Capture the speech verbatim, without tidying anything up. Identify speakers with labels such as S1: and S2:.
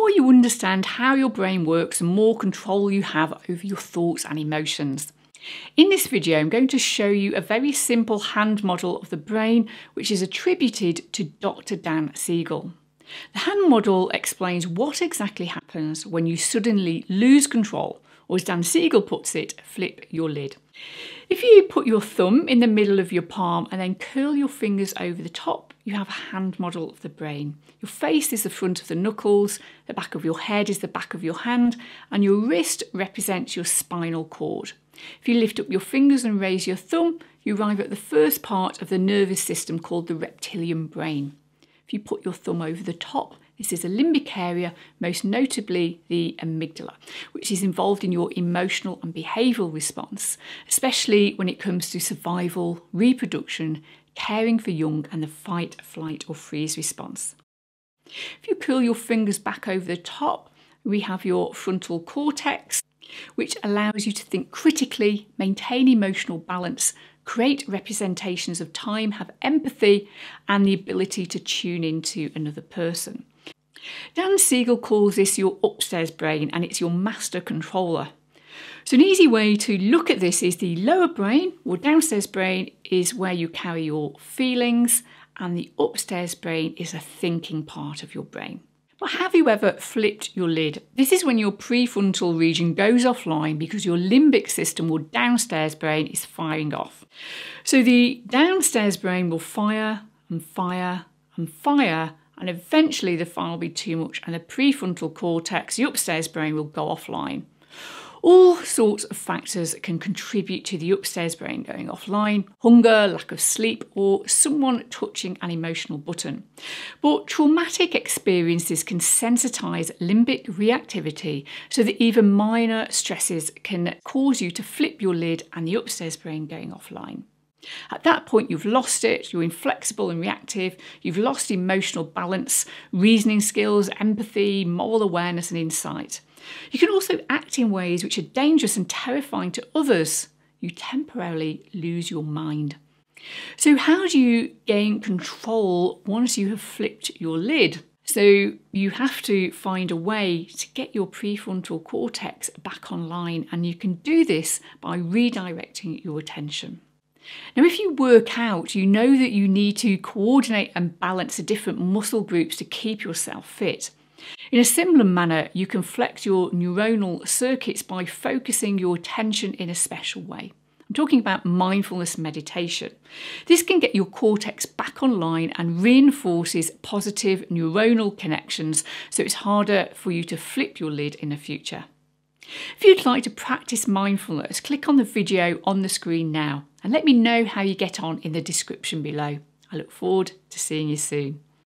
S1: more you understand how your brain works, the more control you have over your thoughts and emotions. In this video, I'm going to show you a very simple hand model of the brain, which is attributed to Doctor Dan Siegel. The hand model explains what exactly happens when you suddenly lose control, or as Dan Siegel puts it, flip your lid. If you put your thumb in the middle of your palm and then curl your fingers over the top, you have a hand model of the brain. Your face is the front of the knuckles, the back of your head is the back of your hand, and your wrist represents your spinal cord. If you lift up your fingers and raise your thumb, you arrive at the first part of the nervous system called the reptilian brain. If you put your thumb over the top, this is a limbic area, most notably the amygdala, which is involved in your emotional and behavioural response, especially when it comes to survival, reproduction, caring for young, and the fight, flight or freeze response. If you curl your fingers back over the top, we have your frontal cortex, which allows you to think critically, maintain emotional balance, create representations of time, have empathy, and the ability to tune into another person. Dan Siegel calls this your upstairs brain, and it's your master controller. So an easy way to look at this is the lower brain, or downstairs brain, is where you carry your feelings, and the upstairs brain is a thinking part of your brain. But have you ever flipped your lid? This is when your prefrontal region goes offline because your limbic system or downstairs brain is firing off. So the downstairs brain will fire and fire and fire, and eventually the fire will be too much and the prefrontal cortex, the upstairs brain, will go offline. All sorts of factors can contribute to the upstairs brain going offline: hunger, lack of sleep, or someone touching an emotional button. But traumatic experiences can sensitise limbic reactivity so that even minor stresses can cause you to flip your lid and the upstairs brain going offline. At that point, you've lost it, you're inflexible and reactive, you've lost emotional balance, reasoning skills, empathy, moral awareness and insight. You can also act in ways which are dangerous and terrifying to others. You temporarily lose your mind. So how do you gain control once you have flipped your lid? So you have to find a way to get your prefrontal cortex back online, and you can do this by redirecting your attention. Now, if you work out, you know that you need to coordinate and balance the different muscle groups to keep yourself fit. In a similar manner, you can flex your neuronal circuits by focusing your attention in a special way. I'm talking about mindfulness meditation. This can get your cortex back online and reinforces positive neuronal connections, so it's harder for you to flip your lid in the future. If you'd like to practice mindfulness, click on the video on the screen now and let me know how you get on in the description below. I look forward to seeing you soon.